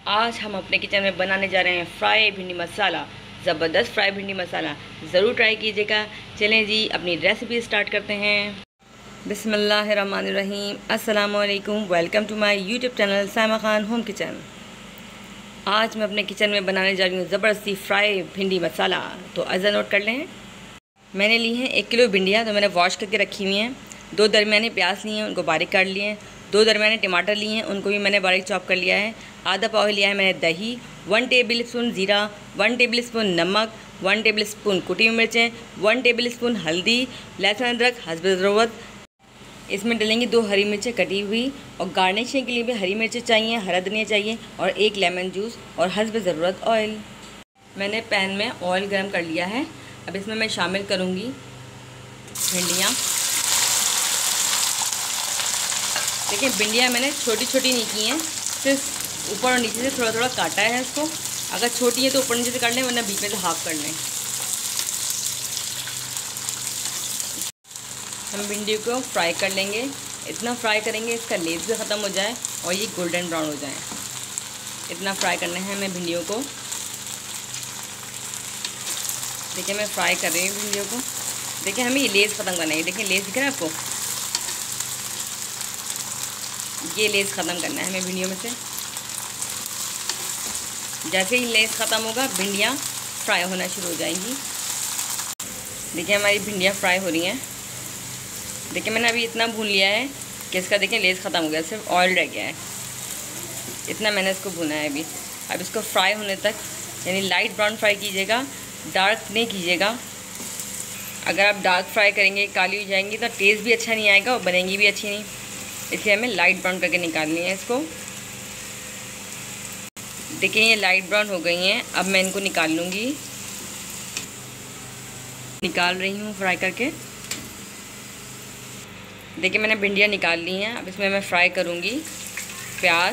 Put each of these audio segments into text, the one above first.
आज हम अपने किचन में बनाने जा रहे हैं फ्राई भिंडी मसाला। ज़बरदस्त फ्राई भिंडी मसाला ज़रूर ट्राई कीजिएगा। चलें जी अपनी रेसिपी स्टार्ट करते हैं। बिस्मिल्लाहिर्रहमानिर्रहीम। अस्सलाम वालेकुम। Welcome to my YouTube channel Saima Khan home kitchen. आज मैं अपने किचन में बनाने जा रही हूँ ज़बरदस्ती फ्राई भिंडी मसाला। तो अज़ा नोट कर लें। मैंने ली हैं 1 किलो भिंडियाँ, तो मैंने वॉश करके रखी हुई हैं। 2 दरमियाने प्याज लिए हैं, उनको बारीक काट लिए हैं। 2 दरमियाने टमाटर लिए हैं, उनको भी मैंने बारीक चॉप कर लिया है। आधा पाव लिया है मैंने दही, 1 टेबल स्पून ज़ीरा, 1 टेबल स्पून नमक, 1 टेबल स्पून कुटी हुई मिर्चें, 1 टेबल स्पून हल्दी, लहसुन अदरक हस्ब ज़रूरत। इसमें डलेंगी 2 हरी मिर्चें कटी हुई, और गार्निशिंग के लिए भी हरी मिर्चें चाहिए, हरा धनिया चाहिए, और 1 लेमन जूस और हस्ब ज़रूरत ऑयल। मैंने पैन में ऑयल गर्म कर लिया है। अब इसमें मैं शामिल करूँगी भिंडियाँ। देखिए भिंडियाँ मैंने छोटी छोटी नहीं की हैं, सिर्फ ऊपर और नीचे से थोड़ा थोड़ा काटा है इसको। अगर छोटी है तो ऊपर नीचे से काट लें, वरना बीच में से हाफ कर लें। हम भिंडी को फ्राई कर लेंगे। इतना फ्राई करेंगे इसका लेस भी ख़त्म हो जाए और ये गोल्डन ब्राउन हो जाए। इतना फ्राई करना है हमें भिंडियों को। देखिए मैं फ्राई कर रही हूँ भिंडियों को। देखिए हमें ये लेस ख़त्म करना है। देखिए लेस दिख रहा है आपको, ये लेस ख़त्म करना है हमें भिंडियों में से। जैसे ही लेस ख़त्म होगा भिंडियाँ फ्राई होना शुरू हो जाएंगी। देखिए हमारी भिंडियाँ फ्राई हो रही हैं। देखिए मैंने अभी इतना भून लिया है कि इसका देखिए लेस ख़त्म हो गया, सिर्फ ऑयल रह गया है। इतना मैंने इसको भुना है अभी। अब इसको फ्राई होने तक, यानी लाइट ब्राउन फ्राई कीजिएगा, डार्क नहीं कीजिएगा। अगर आप डार्क फ्राई करेंगे काली हो जाएंगी तो टेस्ट भी अच्छा नहीं आएगा और बनेंगी भी अच्छी नहीं। इसलिए हमें लाइट ब्राउन करके निकालनी है इसको। देखिए ये लाइट ब्राउन हो गई हैं। अब मैं इनको निकाल लूँगी, निकाल रही हूँ फ्राई करके। देखिए मैंने भिंडियाँ निकाल ली हैं। अब इसमें मैं फ्राई करूँगी प्याज।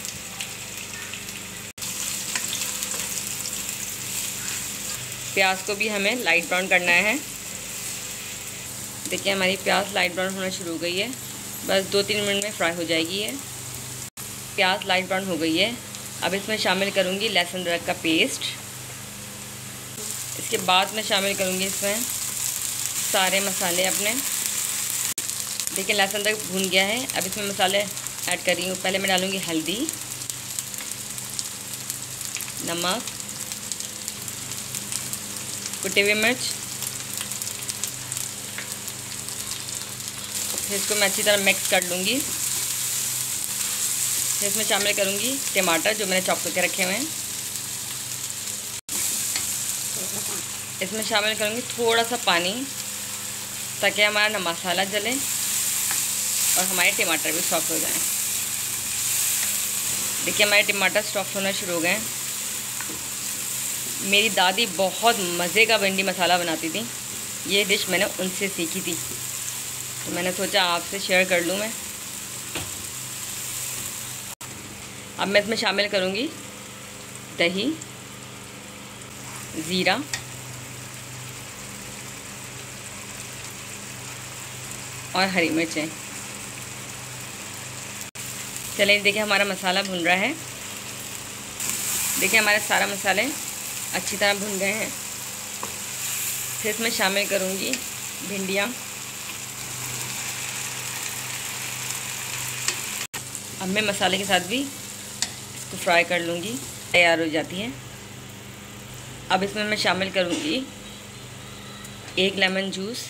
प्याज को भी हमें लाइट ब्राउन करना है। देखिए हमारी प्याज लाइट ब्राउन होना शुरू हो गई है। बस 2-3 मिनट में फ्राई हो जाएगी ये। प्याज लाइट ब्राउन हो गई है। अब इसमें शामिल करूँगी लहसुन अदरक का पेस्ट। इसके बाद मैं शामिल करूँगी इसमें सारे मसाले अपने। देखिए लहसुन अदरक भून गया है। अब इसमें मसाले ऐड कर रही हूँ। पहले मैं डालूँगी हल्दी, नमक, कुटी हुई मिर्च। फिर इसको मैं अच्छी तरह मिक्स कर लूँगी। फिर इसमें शामिल करूँगी टमाटर जो मैंने चॉप करके रखे हुए हैं। इसमें शामिल करूँगी थोड़ा सा पानी, ताकि हमारा ना मसाला जले और हमारे टमाटर भी सॉफ्ट हो जाएं। देखिए हमारे टमाटर सॉफ्ट होना शुरू हो गए हैं। मेरी दादी बहुत मज़े का भिंडी मसाला बनाती थी। ये डिश मैंने उनसे सीखी थी, तो मैंने सोचा आपसे शेयर कर लूँ मैं। अब मैं इसमें शामिल करूँगी दही, ज़ीरा, और हरी मिर्चें। चलिए देखिए हमारा मसाला भुन रहा है। देखिए हमारे सारे मसाले अच्छी तरह भुन गए हैं। फिर इसमें शामिल करूँगी भिंडियाँ। अब मैं मसाले के साथ भी इसको फ्राई कर लूँगी, तैयार हो जाती है। अब इसमें मैं शामिल करूँगी 1 लेमन जूस,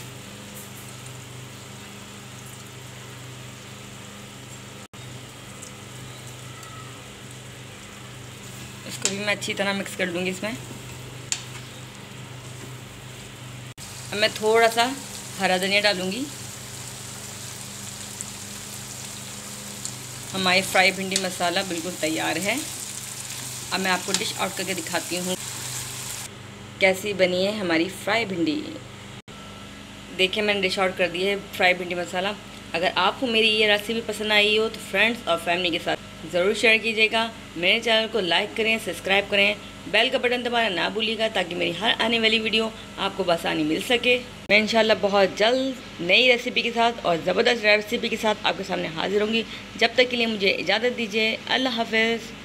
इसको भी मैं अच्छी तरह मिक्स कर लूँगी इसमें। अब मैं थोड़ा सा हरा धनिया डालूँगी। हमारी फ्राई भिंडी मसाला बिल्कुल तैयार है। अब मैं आपको डिश आउट करके दिखाती हूँ कैसी बनी है हमारी फ्राई भिंडी। देखिए मैंने डिश आउट कर दी है फ्राई भिंडी मसाला। अगर आपको मेरी ये रेसिपी पसंद आई हो तो फ्रेंड्स और फैमिली के साथ ज़रूर शेयर कीजिएगा। मेरे चैनल को लाइक करें, सब्सक्राइब करें, बेल का बटन दबाना ना भूलिएगा, ताकि मेरी हर आने वाली वीडियो आपको बसानी मिल सके। मैं इंशाल्लाह बहुत जल्द नई रेसिपी के साथ और ज़बरदस्त रेसिपी के साथ आपके सामने हाजिर होंगी। जब तक के लिए मुझे इजाज़त दीजिए। अल्लाह हाफ़िज़।